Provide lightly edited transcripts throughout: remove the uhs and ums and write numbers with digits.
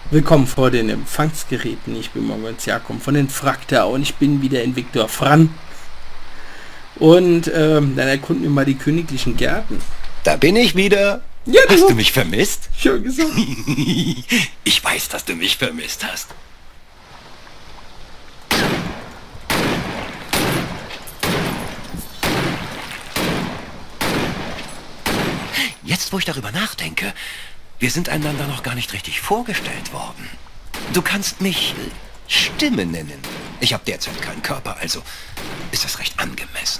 Willkommen vor den Empfangsgeräten. Ich bin Moritz Jakob von den Frakta und ich bin wieder in Viktor Fran. Und dann erkunden wir mal die königlichen Gärten. Da bin ich wieder. Ja, Hast du mich vermisst? Schön gesagt. Ich weiß, dass du mich vermisst hast. Jetzt, wo ich darüber nachdenke, wir sind einander noch gar nicht richtig vorgestellt worden. Du kannst mich Stimme nennen. Ich habe derzeit keinen Körper, also ist das recht angemessen.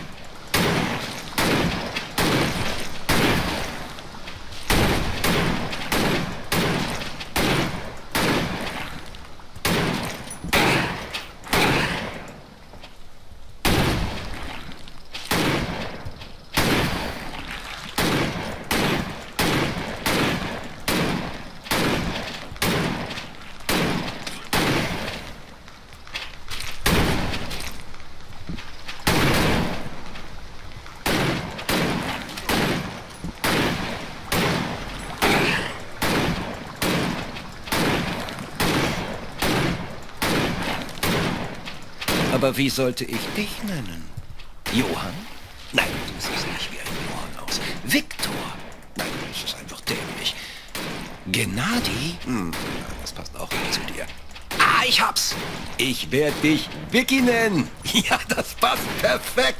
Aber wie sollte ich dich nennen? Johann? Nein, du siehst nicht wie ein Johann aus. Viktor? Nein, das ist einfach dämlich. Gennady? Das passt auch nicht zu dir. Ah, ich hab's! Ich werde dich Vicky nennen. Ja, das passt perfekt.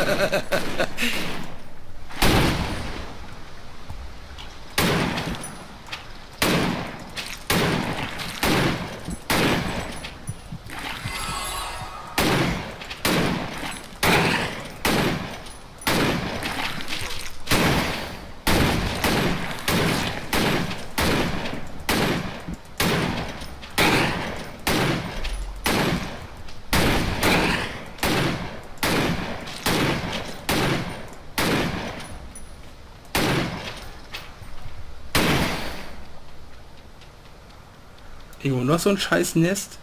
Irgendwo noch so ein scheiß Nest.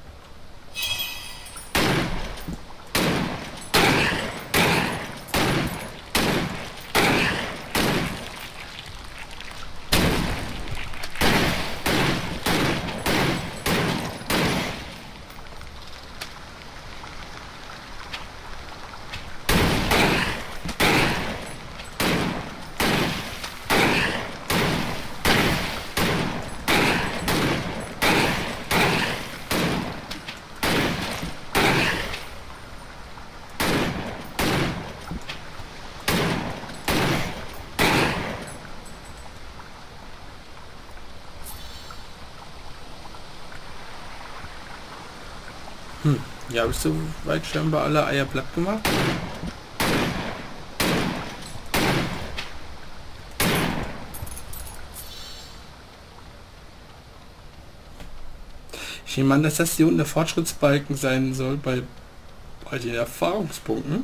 Ja, habe ich soweit scheinbar alle Eier platt gemacht. Ich nehme an, dass das hier unten der Fortschrittsbalken sein soll bei den Erfahrungspunkten.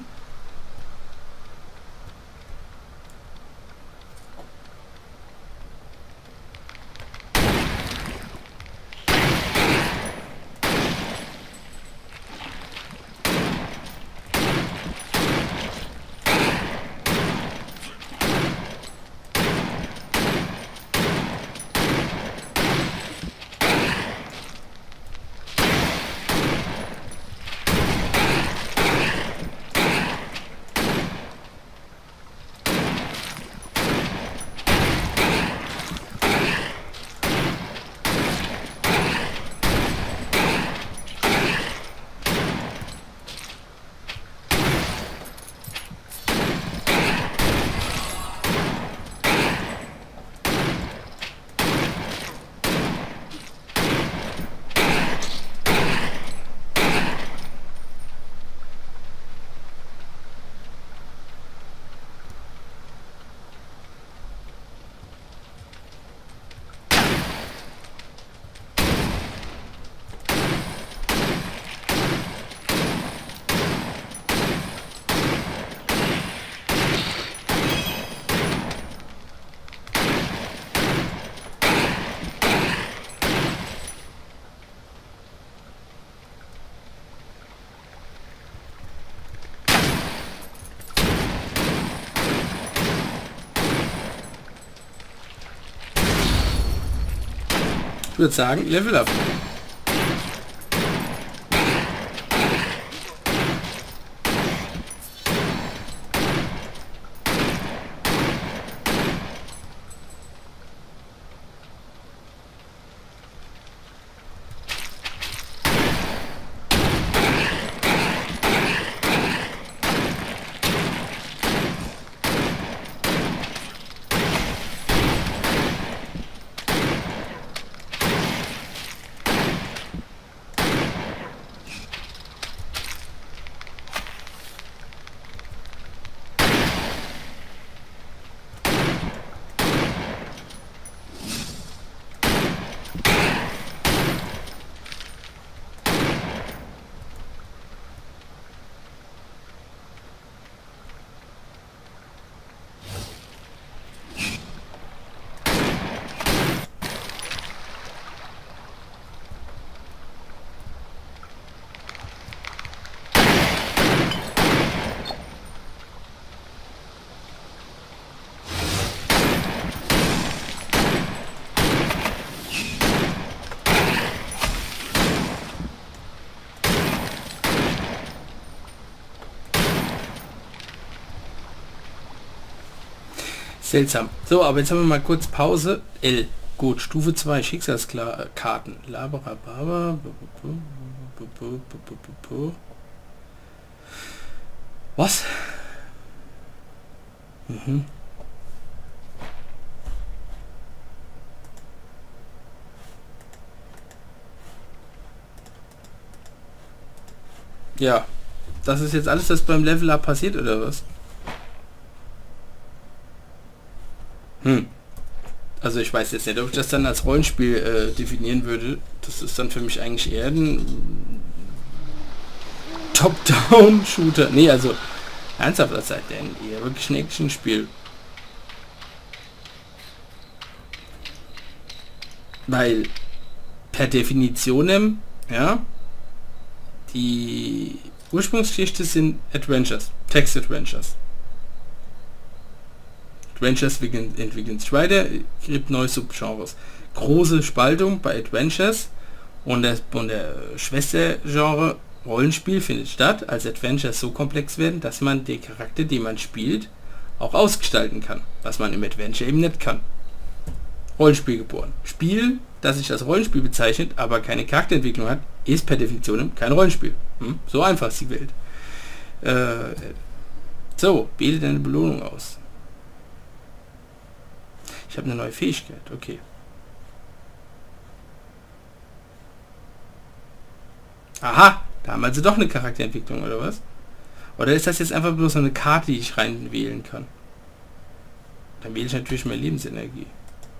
Ich würde sagen, Level Up. Seltsam. So, aber jetzt haben wir mal kurz Pause. L. Gut, Stufe 2, Schicksalskarten. Laberababa. Was? Mhm. Ja. Das ist jetzt alles, was beim Level Up passiert, oder was? Also ich weiß jetzt nicht, ob ich das dann als Rollenspiel definieren würde. Das ist dann für mich eigentlich eher ein Top-Down-Shooter. Nee, also ernsthaft, das seid denn eher wirklich ein Action-Spiel. Weil per Definition, ja, die Ursprungsgeschichte sind Adventures, Text-Adventures. Adventures entwickeln sich weiter, gibt neue Subgenres. Große Spaltung bei Adventures und der Schwestergenre Rollenspiel findet statt, als Adventures so komplex werden, dass man den Charakter, den man spielt, auch ausgestalten kann, was man im Adventure eben nicht kann. Rollenspiel geboren. Spiel, das sich als Rollenspiel bezeichnet, aber keine Charakterentwicklung hat, ist per Definition kein Rollenspiel. So einfach ist die Welt. So, wähle deine Belohnung aus. Ich habe eine neue Fähigkeit, okay. Aha, da haben wir also doch eine Charakterentwicklung, oder was? Oder ist das jetzt einfach bloß so eine Karte, die ich rein wählen kann? Dann wähle ich natürlich mehr Lebensenergie.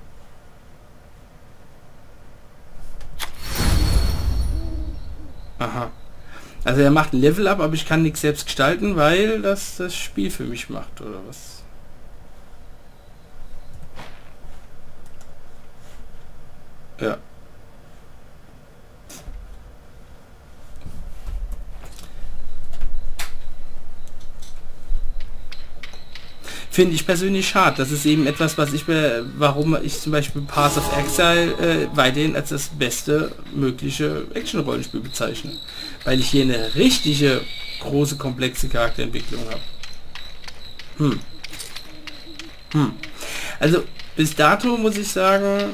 Aha. Also er macht ein Level up, aber ich kann nichts selbst gestalten, weil das Spiel für mich macht, oder was? Ja. Finde ich persönlich schade. Das ist eben etwas, warum ich zum Beispiel Path of Exile weiterhin als das beste mögliche Action-Rollenspiel bezeichne. Weil ich hier eine richtige große, komplexe Charakterentwicklung habe. Also bis dato muss ich sagen,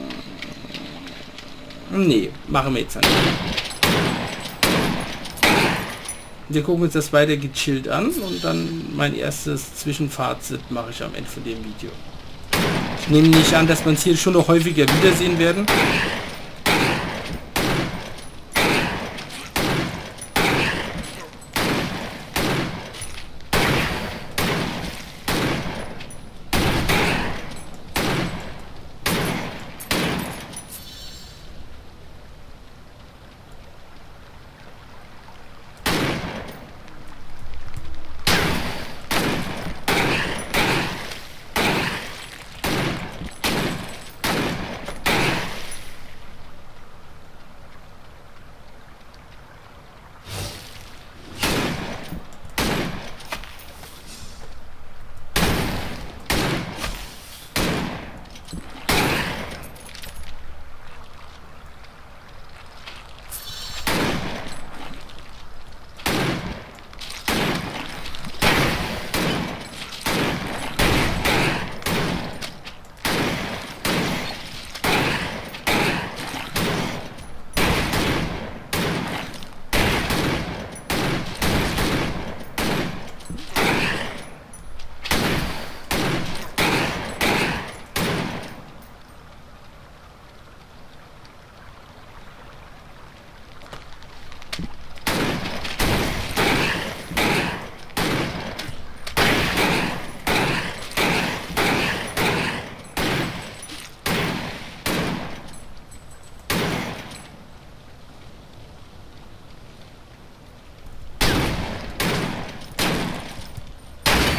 nee, machen wir jetzt nicht. Wir gucken uns das weiter gechillt an und dann mein erstes Zwischenfazit mache ich am Ende von dem Video. Ich nehme nicht an, dass man es hier schon noch häufiger wiedersehen werden.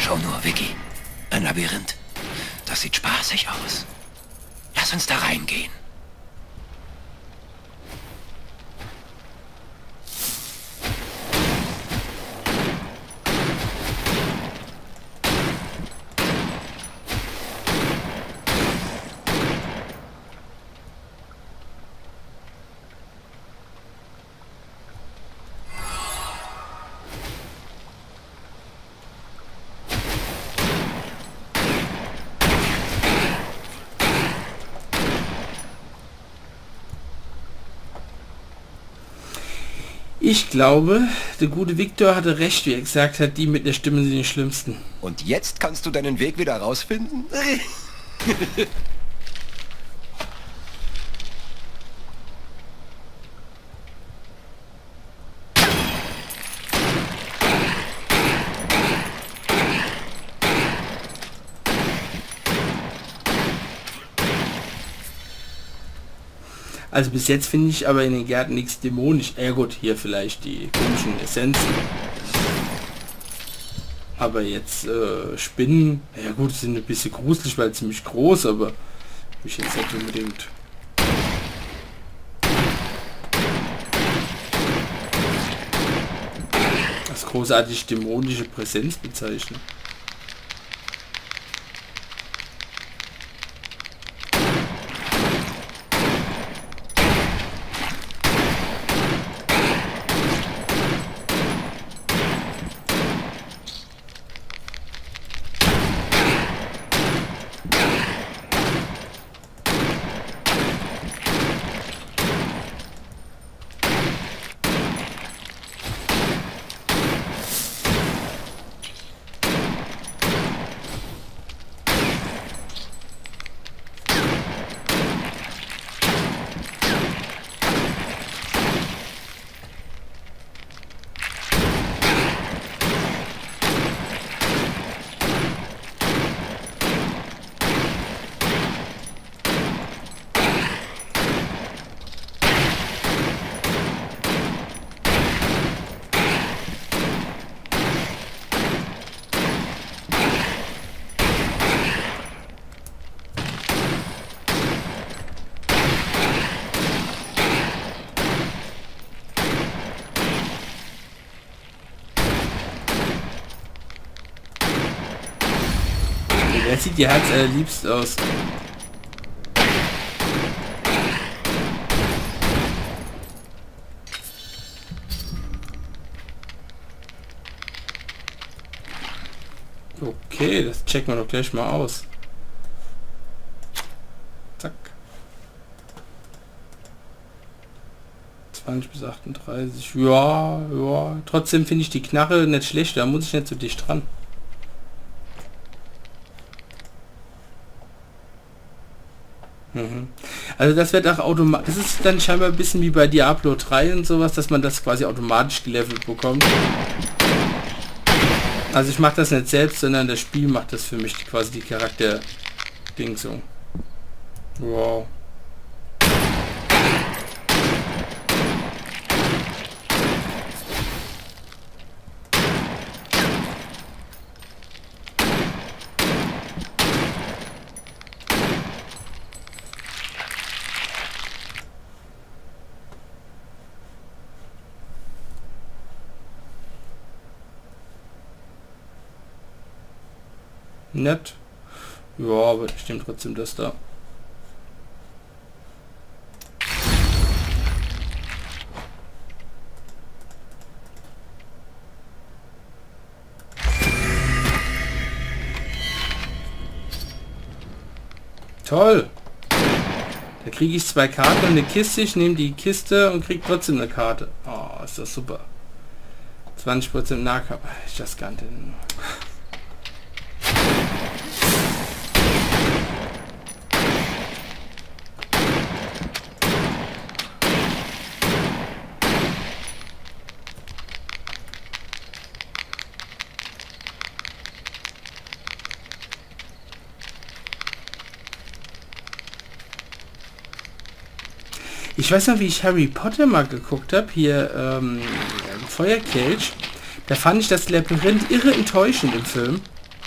Schau nur, Vicky. Ein Labyrinth. Das sieht spaßig aus. Lass uns da reingehen. Ich glaube, der gute Victor hatte recht, wie er gesagt hat, die mit der Stimme sind die schlimmsten. Und jetzt kannst du deinen Weg wieder rausfinden? Also bis jetzt finde ich aber in den Gärten nichts dämonisch. Ja gut, hier vielleicht die komischen Essenzen. Aber jetzt Spinnen, ja gut, sind ein bisschen gruselig, weil ziemlich groß, aber ich jetzt nicht unbedingt. Als großartig dämonische Präsenz bezeichnen. Er sieht ihr Herz allerliebst aus. Okay, das checken wir doch gleich mal aus. Zack. 20 bis 38. Ja, ja. Trotzdem finde ich die Knarre nicht schlecht. Da muss ich nicht so dicht dran. Also das wird auch automatisch, das ist dann scheinbar ein bisschen wie bei Diablo 3 und sowas, dass man das quasi automatisch gelevelt bekommt. Also ich mache das nicht selbst, sondern das Spiel macht das für mich quasi die Charakter-Ding so. Wow. Nett. Ja, aber ich nehme trotzdem das da. Toll! Da kriege ich 2 Karten und eine Kiste. Ich nehme die Kiste und kriege trotzdem eine Karte. Oh, ist das super. 20% Nahkampf. Ich das gar nicht. Ich weiß noch, wie ich Harry Potter mal geguckt habe, hier Feuerkelch. Da fand ich das Labyrinth irre enttäuschend im Film.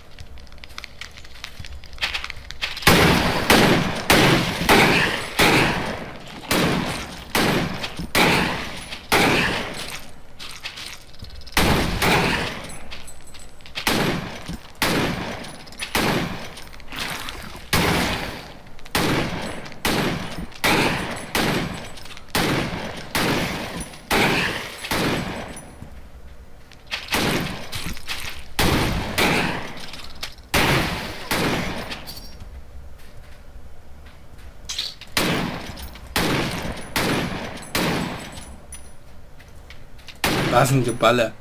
Was ein Geballer.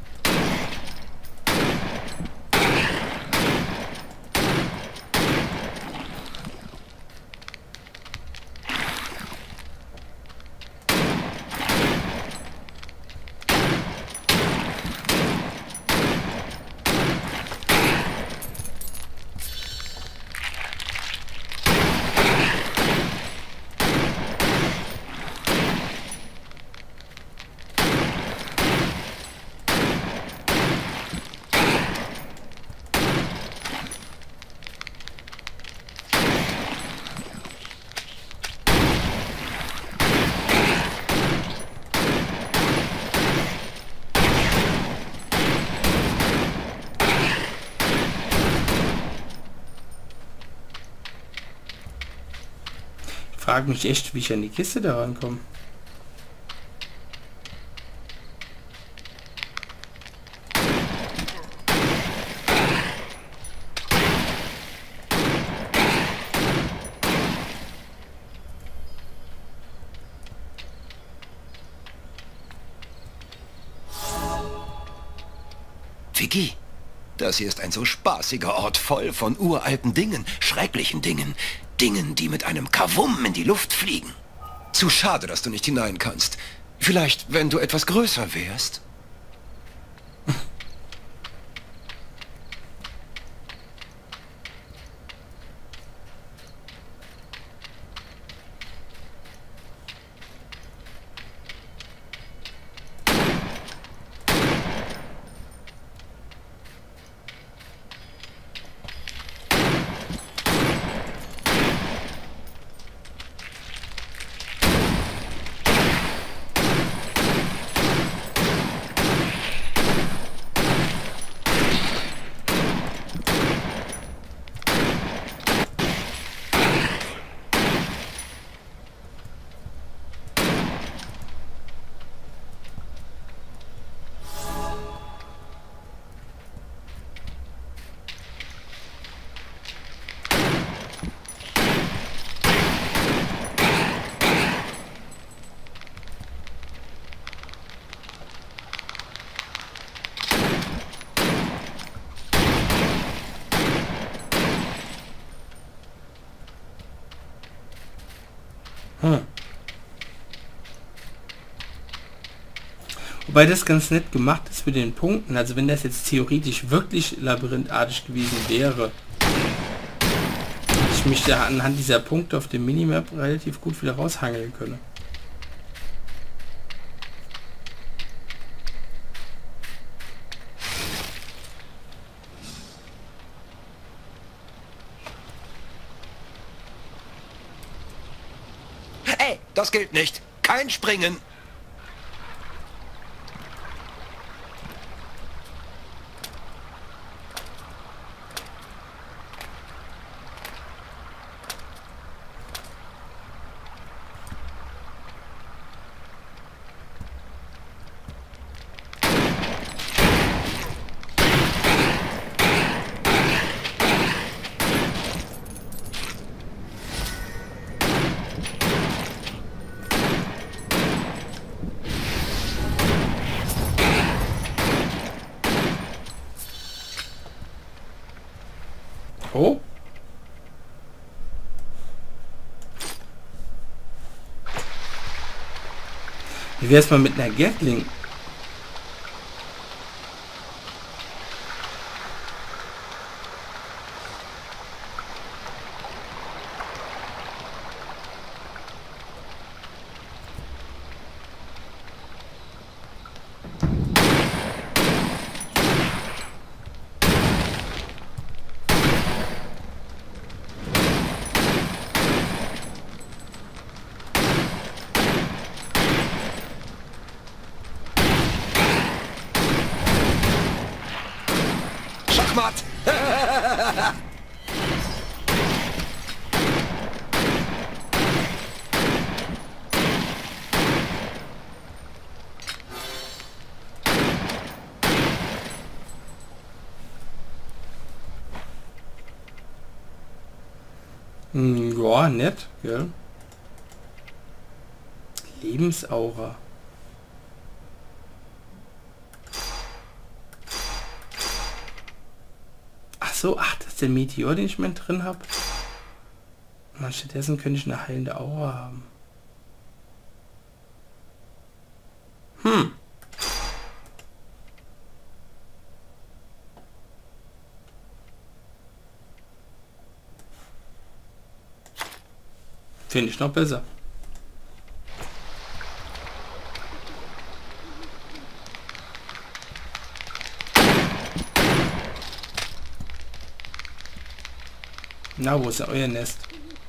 Ich frage mich echt, wie ich an die Kiste da rankomme. Vicky, das hier ist ein so spaßiger Ort, voll von uralten Dingen, schrecklichen Dingen. Dingen, die mit einem Kavum in die Luft fliegen. Zu schade, dass du nicht hinein kannst. Vielleicht, wenn du etwas größer wärst. Wobei das ganz nett gemacht ist mit den Punkten. Also wenn das jetzt theoretisch wirklich labyrinthartig gewesen wäre, ich mich da anhand dieser Punkte auf dem Minimap relativ gut wieder raushangeln können. Hey, das gilt nicht. Kein Springen. Oh. Wie wär's mal mit einer Gatling? Schachmatt! Ja, nett, gell? Lebensaura. so, ach, das ist der Meteor, den ich mal drin habe. Stattdessen könnte ich eine heilende Aura haben. Finde ich noch besser. Na, wo ist denn euer Nest?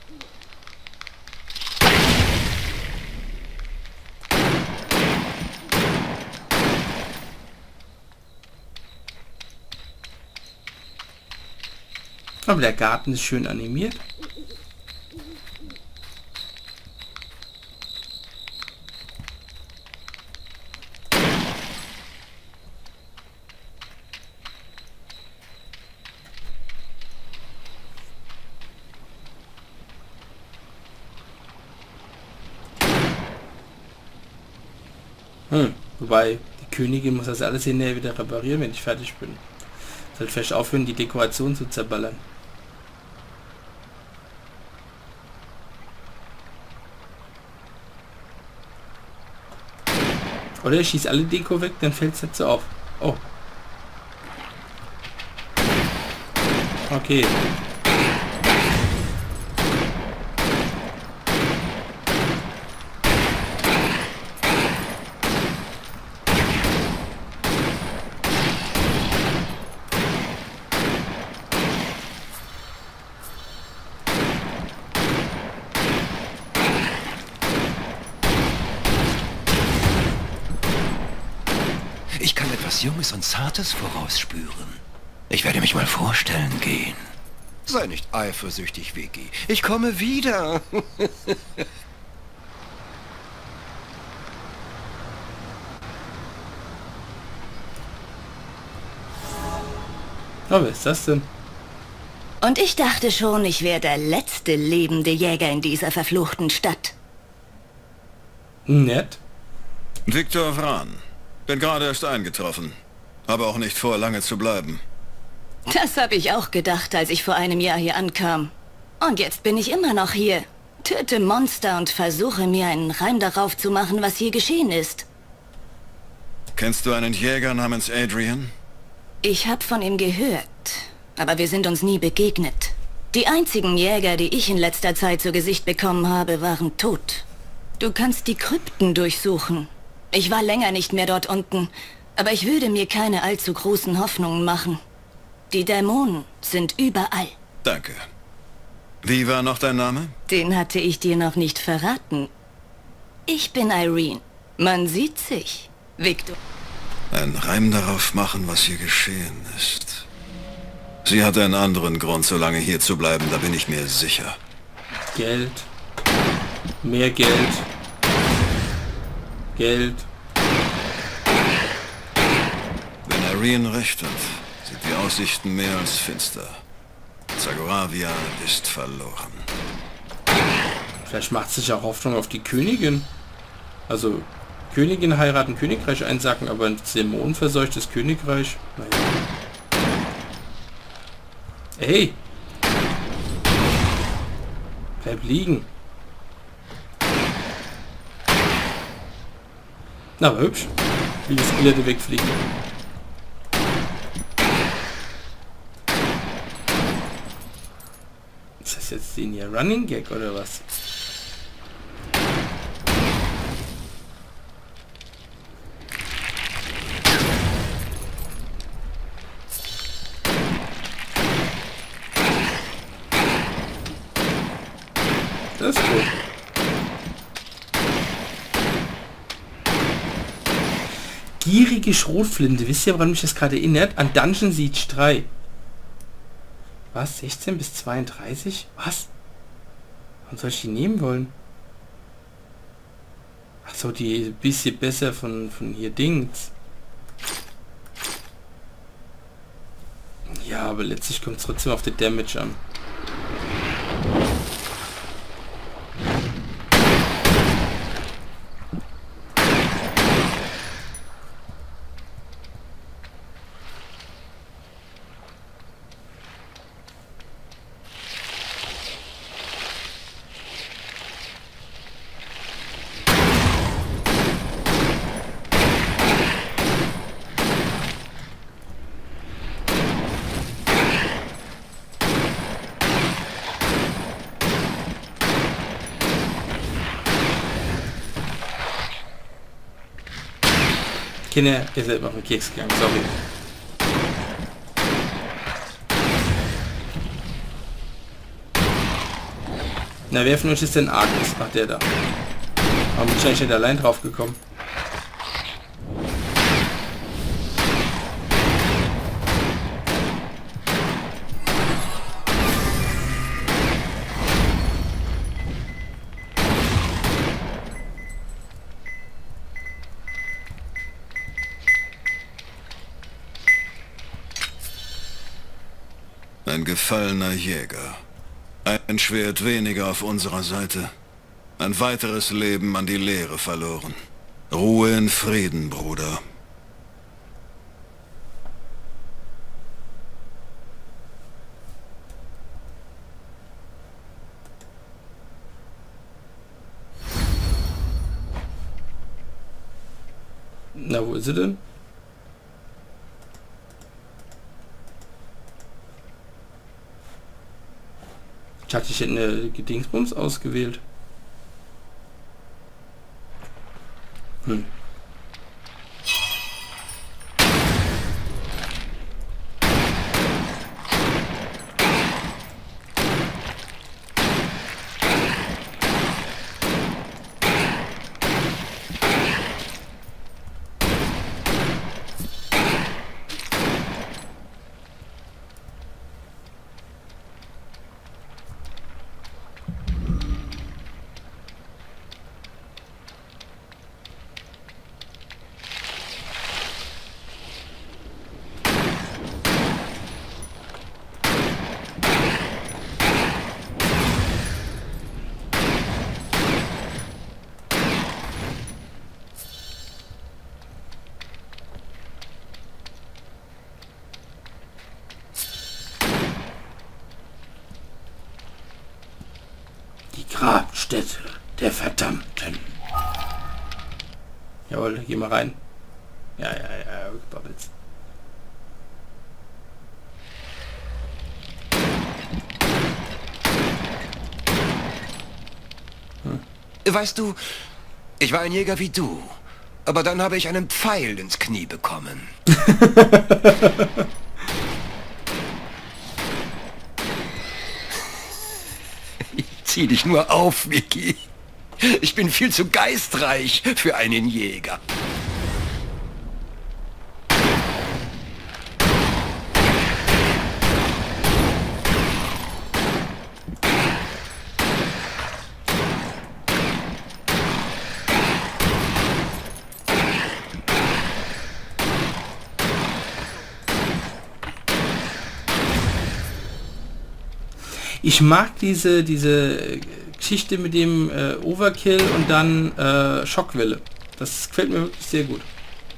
Aber der Garten ist schön animiert. Wobei, die Königin muss das alles hinterher wieder reparieren, wenn ich fertig bin. Sollte vielleicht aufhören, die Dekoration zu zerballern. Oder ich schieße alle Deko weg, dann fällt es nicht so auf. Oh. Okay. Ich kann etwas Junges und Zartes vorausspüren. Ich werde mich mal vorstellen gehen. Sei nicht eifersüchtig, Vicky. Ich komme wieder. Oh, wer ist das denn? Und ich dachte schon, ich wäre der letzte lebende Jäger in dieser verfluchten Stadt. Nett. Viktor Vran. Bin gerade erst eingetroffen. Habe auch nicht vor, lange zu bleiben. Das habe ich auch gedacht, als ich vor einem Jahr hier ankam. Und jetzt bin ich immer noch hier. Töte Monster und versuche mir einen Reim darauf zu machen, was hier geschehen ist. Kennst du einen Jäger namens Adrian? Ich habe von ihm gehört, aber wir sind uns nie begegnet. Die einzigen Jäger, die ich in letzter Zeit zu Gesicht bekommen habe, waren tot. Du kannst die Krypten durchsuchen. Ich war länger nicht mehr dort unten, aber ich würde mir keine allzu großen Hoffnungen machen. Die Dämonen sind überall. Danke. Wie war noch dein Name? Den hatte ich dir noch nicht verraten. Ich bin Irene. Man sieht sich, Viktor. Einen Reim darauf machen, was hier geschehen ist. Sie hat einen anderen Grund, so lange hier zu bleiben, da bin ich mir sicher. Geld. Mehr Geld. Geld. Wenn Irene recht hat, sind die Aussichten mehr als finster. Zagoravia ist verloren. Vielleicht macht sich auch Hoffnung auf die Königin. Also, Königin heiraten, Königreich einsacken, aber ein dämonenverseuchtes Königreich. Naja. Ey! Bleib liegen. Na, aber hübsch. Wie die Skelette wegfliegen. Ist das jetzt den hier Running Gag oder was? Das ist gut. Gierige Schrotflinte. Wisst ihr, woran mich das gerade erinnert? An Dungeon Siege 3. Was? 16 bis 32? Was? Warum soll ich die nehmen wollen? Ach so, die ein bisschen besser von hier Dings. Ja, aber letztlich kommt es trotzdem auf den Damage an. Kinder, ihr seid mir auf den Keks gegangen, sorry. Na, wer von euch ist denn Agnes? Ach, der da. Warum bin ich nicht allein drauf gekommen? Ein gefallener Jäger. Ein Schwert weniger auf unserer Seite. Ein weiteres Leben an die Leere verloren. Ruhe in Frieden, Bruder. Na, wo ist sie denn? Ich hatte ich eine Dingsbums ausgewählt. Hm. Grabstätte der Verdammten. Jawohl, geh mal rein. Ja, Bubbles. Weißt du, ich war ein Jäger wie du, aber dann habe ich einen Pfeil ins Knie bekommen. Zieh dich nur auf, Vicky. Ich bin viel zu geistreich für einen Jäger. Ich mag diese Geschichte mit dem Overkill und dann Schockwelle. Das gefällt mir wirklich sehr gut.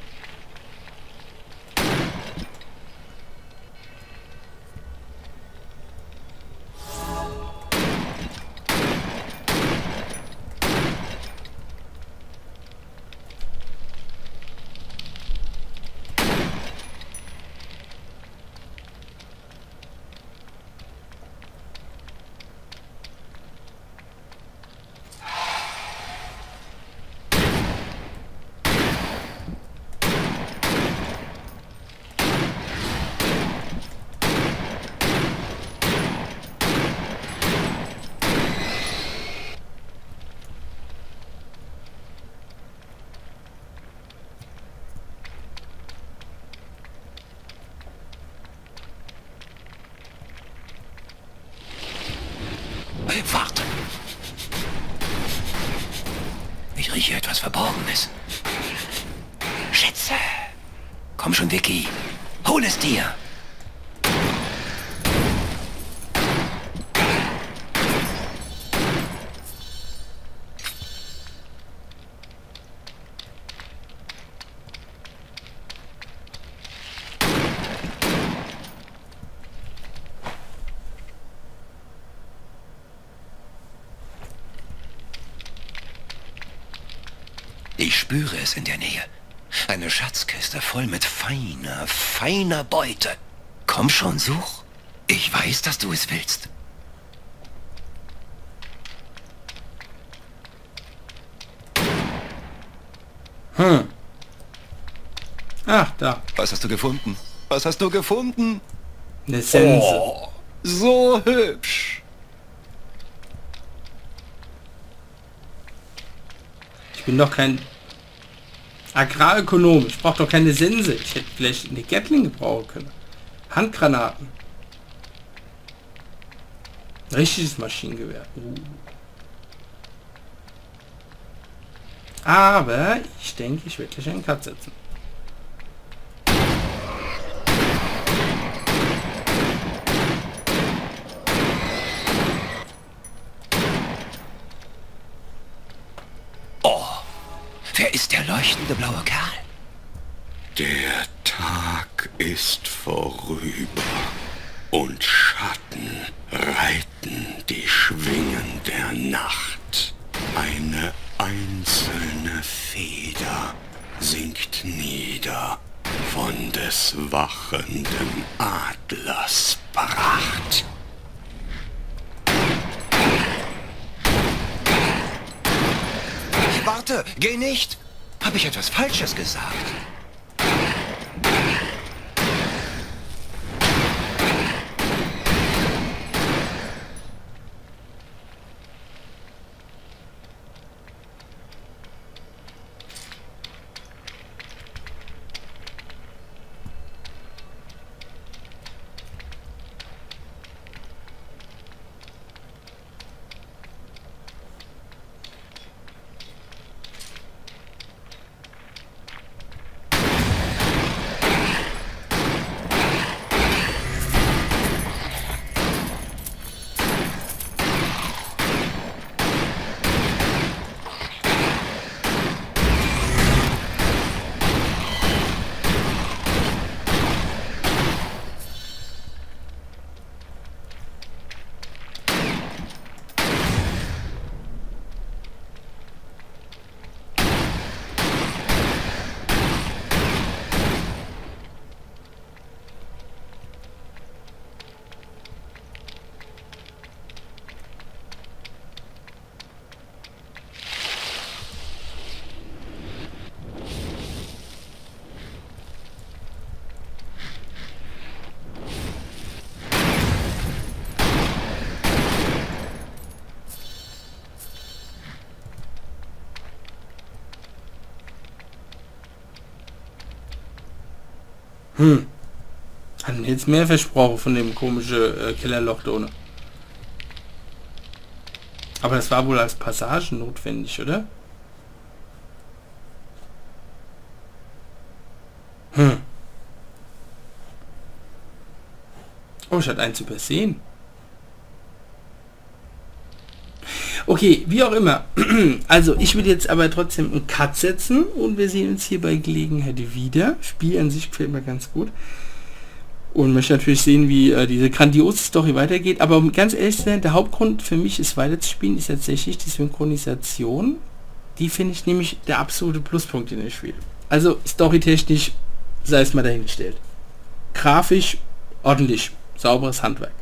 Warte. Ich rieche etwas Verborgenes. Schätze. Komm schon, Vicky. Hol es dir. Ich spüre es in der Nähe. Eine Schatzkiste voll mit feiner Beute. Komm schon, such. Ich weiß, dass du es willst. Ach, da. Was hast du gefunden? Was hast du gefunden? Eine Sense. Oh, so hübsch. Ich bin doch kein Agrarökonom. Ich brauche doch keine Sense. Ich hätte vielleicht eine Gatling gebrauchen können. Handgranaten. Richtiges Maschinengewehr. Aber ich denke, ich werde gleich einen Cut setzen. Oh, wer ist der leuchtende blaue Kerl? Der Tag ist vorüber und Schatten reiten die Schwingen der Nacht. Eine einzelne Feder sinkt nieder von des wachenden Adlers Pracht. Warte, geh nicht! Habe ich etwas Falsches gesagt? Haben jetzt mehr versprochen von dem komischen Killerloch da ohne. Aber das war wohl als Passage notwendig, oder? Oh, ich hatte eins übersehen. Okay, wie auch immer. Also, ich will jetzt aber trotzdem einen Cut setzen und wir sehen uns hier bei Gelegenheit wieder. Spiel an sich gefällt mir ganz gut. Und möchte natürlich sehen, wie diese grandiose Story weitergeht. Aber um ganz ehrlich zu sein, der Hauptgrund für mich, es weiterzuspielen, ist tatsächlich die Synchronisation. Die finde ich nämlich der absolute Pluspunkt in dem Spiel. Also, storytechnisch, sei es mal dahingestellt. Grafisch, ordentlich. Sauberes Handwerk.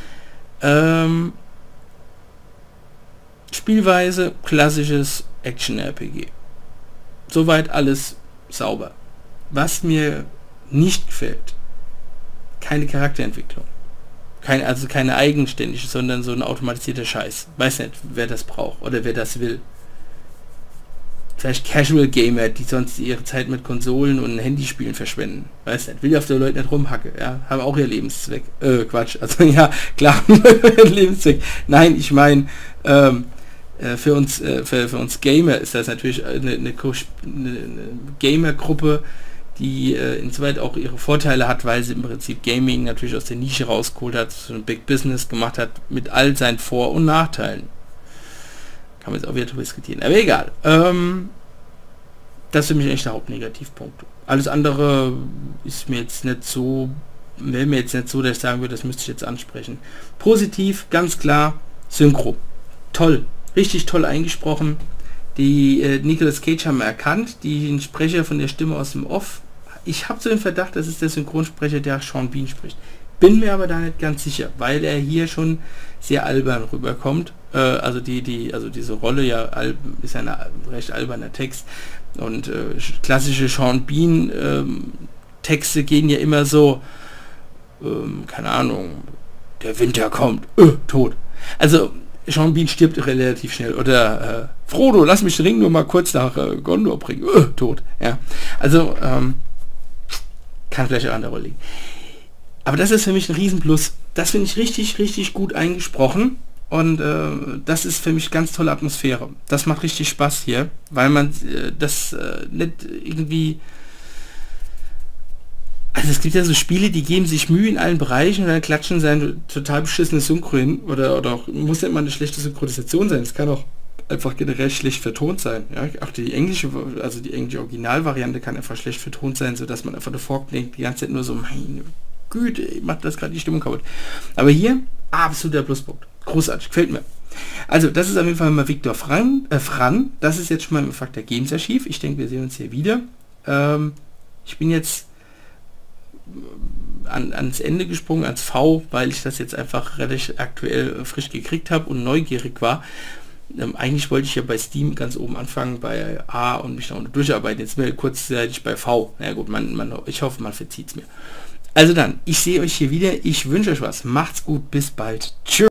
Spielweise, klassisches Action-RPG. Soweit alles sauber. Was mir nicht gefällt, keine Charakterentwicklung. Also keine eigenständige, sondern so ein automatisierter Scheiß. Weiß nicht, wer das braucht oder wer das will. Vielleicht Casual Gamer, die sonst ihre Zeit mit Konsolen und Handyspielen verschwenden. Weiß nicht, will ja auf der Leute nicht rumhacke. Ja, haben auch ihr Lebenszweck. Quatsch. Also ja, klar, Lebenszweck. Nein, ich meine, für uns Gamer ist das natürlich eine Gamer-Gruppe, die insoweit auch ihre Vorteile hat, weil sie im Prinzip Gaming natürlich aus der Nische rausgeholt hat, so ein Big Business gemacht hat, mit all seinen Vor- und Nachteilen. Kann man jetzt auch wieder drüber diskutieren. Aber egal. Das ist für mich echt der Hauptnegativpunkt. Alles andere ist mir jetzt nicht so, wäre mir jetzt nicht so, dass ich sagen würde, das müsste ich jetzt ansprechen. Positiv, ganz klar, Synchro. Toll. Richtig toll eingesprochen. Die Nicolas Cage haben wir erkannt, den Sprecher von der Stimme aus dem Off. Ich habe so den Verdacht, das ist der Synchronsprecher, der Sean Bean spricht. bin mir aber da nicht ganz sicher, weil er hier schon sehr albern rüberkommt. Also diese Rolle ja ist ja ein recht alberner Text. Und klassische Sean Bean Texte gehen ja immer so, keine Ahnung, der Winter kommt, tot. Also Sean Bean stirbt relativ schnell. Oder Frodo, lass mich den Ring nur mal kurz nach Gondor bringen, tot. Ja. Also kann vielleicht auch an der Rolle liegen. Aber das ist für mich ein Riesenplus. Das finde ich richtig, richtig gut eingesprochen. Und das ist für mich ganz tolle Atmosphäre. Das macht richtig Spaß hier, weil man das nicht irgendwie... Also es gibt ja so Spiele, die geben sich Mühe in allen Bereichen und dann klatschen sein total beschissenes Synchro hin. Oder auch, muss nicht mal eine schlechte Synchronisation sein. Es kann auch einfach generell schlecht vertont sein. Ja? Auch die englische Originalvariante kann einfach schlecht vertont sein, sodass man einfach davor denkt, die ganze Zeit nur so, meine Güte, macht das gerade die Stimmung kaputt. Aber hier, absoluter Pluspunkt. Großartig, gefällt mir. Also, das ist auf jeden Fall mal Viktor Fran. Das ist jetzt schon mal im Faktor Games Archiv. Ich denke, wir sehen uns hier wieder. Ich bin jetzt ans Ende gesprungen, ans V, weil ich das jetzt einfach relativ aktuell frisch gekriegt habe und neugierig war. Eigentlich wollte ich ja bei Steam ganz oben anfangen, bei A und mich noch durcharbeiten. Jetzt bin ich kurzzeitig bei V. Na gut, ich hoffe, man verzieht es mir. Also dann, ich sehe euch hier wieder. Ich wünsche euch was. Macht's gut, bis bald. Tschüss.